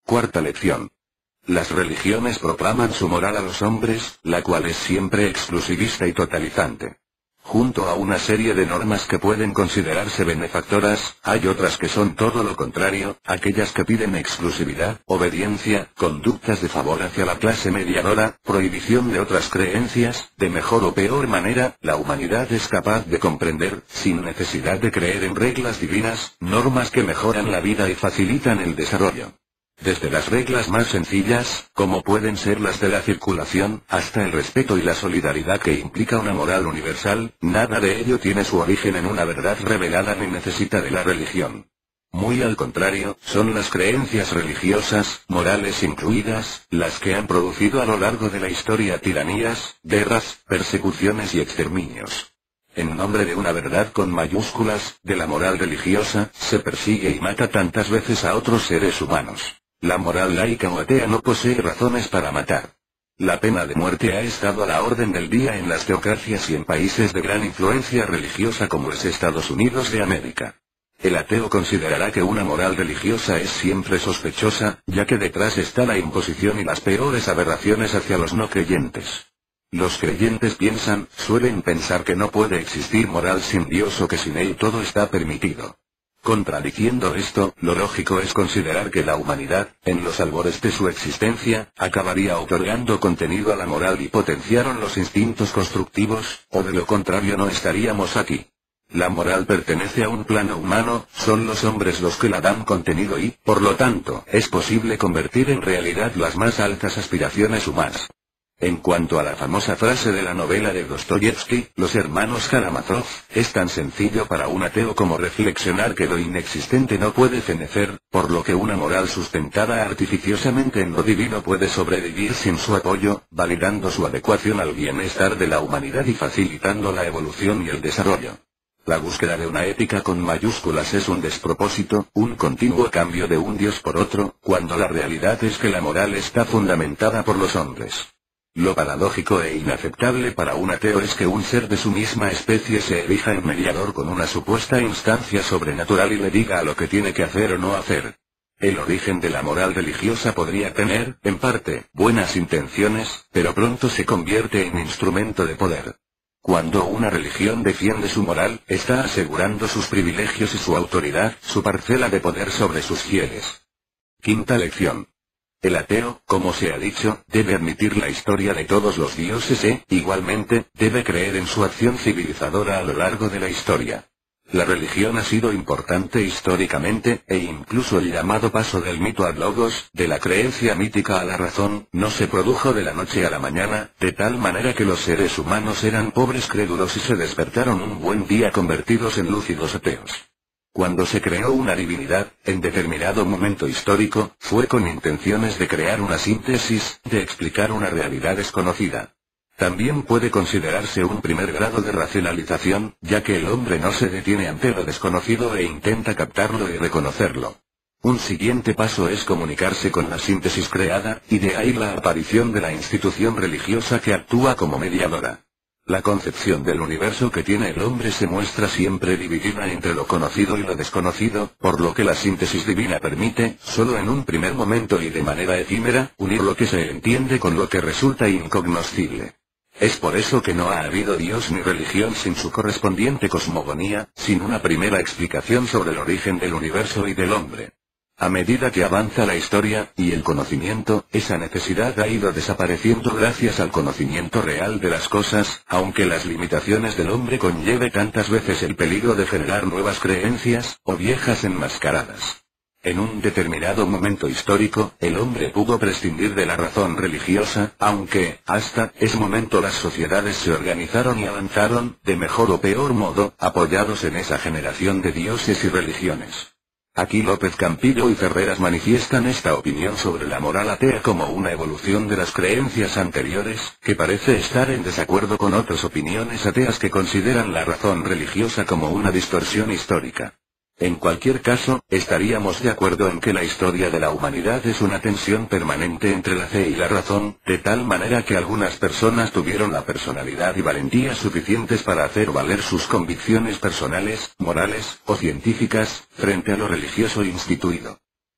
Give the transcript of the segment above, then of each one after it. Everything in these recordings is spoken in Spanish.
Cuarta lección. Las religiones proclaman su moral a los hombres, la cual es siempre exclusivista y totalizante. Junto a una serie de normas que pueden considerarse benefactoras, hay otras que son todo lo contrario, aquellas que piden exclusividad, obediencia, conductas de favor hacia la clase mediadora, prohibición de otras creencias. De mejor o peor manera, la humanidad es capaz de comprender, sin necesidad de creer en reglas divinas, normas que mejoran la vida y facilitan el desarrollo. Desde las reglas más sencillas, como pueden ser las de la circulación, hasta el respeto y la solidaridad que implica una moral universal, nada de ello tiene su origen en una verdad revelada ni necesita de la religión. Muy al contrario, son las creencias religiosas, morales incluidas, las que han producido a lo largo de la historia tiranías, guerras, persecuciones y exterminios. En nombre de una verdad con mayúsculas, de la moral religiosa, se persigue y mata tantas veces a otros seres humanos. La moral laica o atea no posee razones para matar. La pena de muerte ha estado a la orden del día en las teocracias y en países de gran influencia religiosa como es Estados Unidos de América. El ateo considerará que una moral religiosa es siempre sospechosa, ya que detrás está la imposición y las peores aberraciones hacia los no creyentes. Los creyentes suelen pensar que no puede existir moral sin Dios o que sin él todo está permitido. Contradiciendo esto, lo lógico es considerar que la humanidad, en los albores de su existencia, acabaría otorgando contenido a la moral y potenciaron los instintos constructivos, o de lo contrario no estaríamos aquí. La moral pertenece a un plano humano, son los hombres los que la dan contenido y, por lo tanto, es posible convertir en realidad las más altas aspiraciones humanas. En cuanto a la famosa frase de la novela de Dostoyevsky, Los hermanos Karamazov, es tan sencillo para un ateo como reflexionar que lo inexistente no puede fenecer, por lo que una moral sustentada artificiosamente en lo divino puede sobrevivir sin su apoyo, validando su adecuación al bienestar de la humanidad y facilitando la evolución y el desarrollo. La búsqueda de una ética con mayúsculas es un despropósito, un continuo cambio de un dios por otro, cuando la realidad es que la moral está fundamentada por los hombres. Lo paradójico e inaceptable para un ateo es que un ser de su misma especie se erija en mediador con una supuesta instancia sobrenatural y le diga a lo que tiene que hacer o no hacer. El origen de la moral religiosa podría tener, en parte, buenas intenciones, pero pronto se convierte en instrumento de poder. Cuando una religión defiende su moral, está asegurando sus privilegios y su autoridad, su parcela de poder sobre sus fieles. Quinta lección. El ateo, como se ha dicho, debe admitir la historia de todos los dioses e, igualmente, debe creer en su acción civilizadora a lo largo de la historia. La religión ha sido importante históricamente, e incluso el llamado paso del mito al logos, de la creencia mítica a la razón, no se produjo de la noche a la mañana, de tal manera que los seres humanos eran pobres crédulos y se despertaron un buen día convertidos en lúcidos ateos. Cuando se creó una divinidad, en determinado momento histórico, fue con intenciones de crear una síntesis, de explicar una realidad desconocida. También puede considerarse un primer grado de racionalización, ya que el hombre no se detiene ante lo desconocido e intenta captarlo y reconocerlo. Un siguiente paso es comunicarse con la síntesis creada, y de ahí la aparición de la institución religiosa que actúa como mediadora. La concepción del universo que tiene el hombre se muestra siempre dividida entre lo conocido y lo desconocido, por lo que la síntesis divina permite, solo en un primer momento y de manera efímera, unir lo que se entiende con lo que resulta incognoscible. Es por eso que no ha habido Dios ni religión sin su correspondiente cosmogonía, sin una primera explicación sobre el origen del universo y del hombre. A medida que avanza la historia, y el conocimiento, esa necesidad ha ido desapareciendo gracias al conocimiento real de las cosas, aunque las limitaciones del hombre conlleve tantas veces el peligro de generar nuevas creencias, o viejas enmascaradas. En un determinado momento histórico, el hombre pudo prescindir de la razón religiosa, aunque, hasta ese momento las sociedades se organizaron y avanzaron, de mejor o peor modo, apoyados en esa generación de dioses y religiones. Aquí López Campillo y Ferreras manifiestan esta opinión sobre la moral atea como una evolución de las creencias anteriores, que parece estar en desacuerdo con otras opiniones ateas que consideran la razón religiosa como una distorsión histórica. En cualquier caso, estaríamos de acuerdo en que la historia de la humanidad es una tensión permanente entre la fe y la razón, de tal manera que algunas personas tuvieron la personalidad y valentía suficientes para hacer valer sus convicciones personales, morales, o científicas, frente a lo religioso instituido.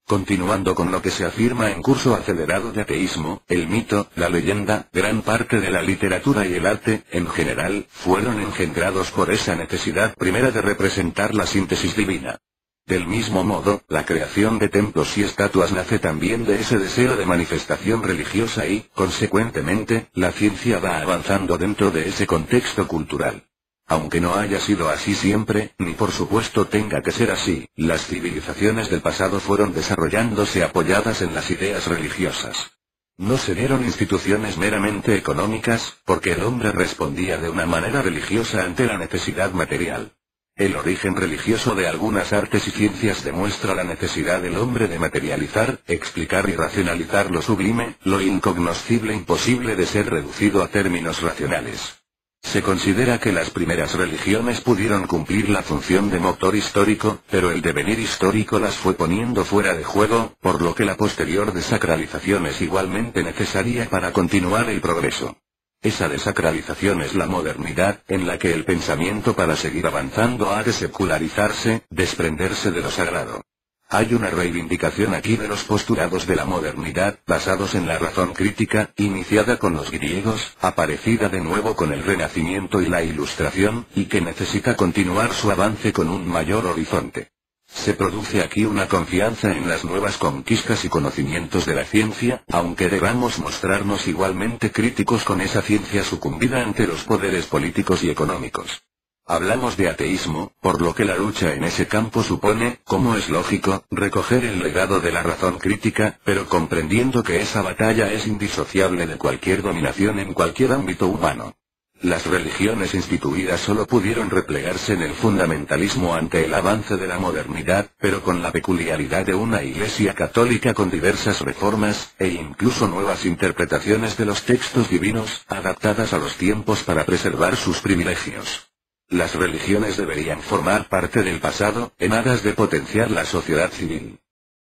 Continuando con lo que se afirma en Curso Acelerado de Ateísmo, el mito, la leyenda, gran parte de la literatura y el arte, en general, fueron engendrados por esa necesidad primera de representar la síntesis divina. Del mismo modo, la creación de templos y estatuas nace también de ese deseo de manifestación religiosa y, consecuentemente, la ciencia va avanzando dentro de ese contexto cultural. Aunque no haya sido así siempre, ni por supuesto tenga que ser así, las civilizaciones del pasado fueron desarrollándose apoyadas en las ideas religiosas. No se dieron instituciones meramente económicas, porque el hombre respondía de una manera religiosa ante la necesidad material. El origen religioso de algunas artes y ciencias demuestra la necesidad del hombre de materializar, explicar y racionalizar lo sublime, lo incognoscible imposible de ser reducido a términos racionales. Se considera que las primeras religiones pudieron cumplir la función de motor histórico, pero el devenir histórico las fue poniendo fuera de juego, por lo que la posterior desacralización es igualmente necesaria para continuar el progreso. Esa desacralización es la modernidad, en la que el pensamiento para seguir avanzando ha de secularizarse, desprenderse de lo sagrado. Hay una reivindicación aquí de los postulados de la modernidad, basados en la razón crítica, iniciada con los griegos, aparecida de nuevo con el Renacimiento y la Ilustración, y que necesita continuar su avance con un mayor horizonte. Se produce aquí una confianza en las nuevas conquistas y conocimientos de la ciencia, aunque debamos mostrarnos igualmente críticos con esa ciencia sucumbida ante los poderes políticos y económicos. Hablamos de ateísmo, por lo que la lucha en ese campo supone, como es lógico, recoger el legado de la razón crítica, pero comprendiendo que esa batalla es indisociable de cualquier dominación en cualquier ámbito humano. Las religiones instituidas solo pudieron replegarse en el fundamentalismo ante el avance de la modernidad, pero con la peculiaridad de una Iglesia católica con diversas reformas, e incluso nuevas interpretaciones de los textos divinos, adaptadas a los tiempos para preservar sus privilegios. Las religiones deberían formar parte del pasado, en aras de potenciar la sociedad civil.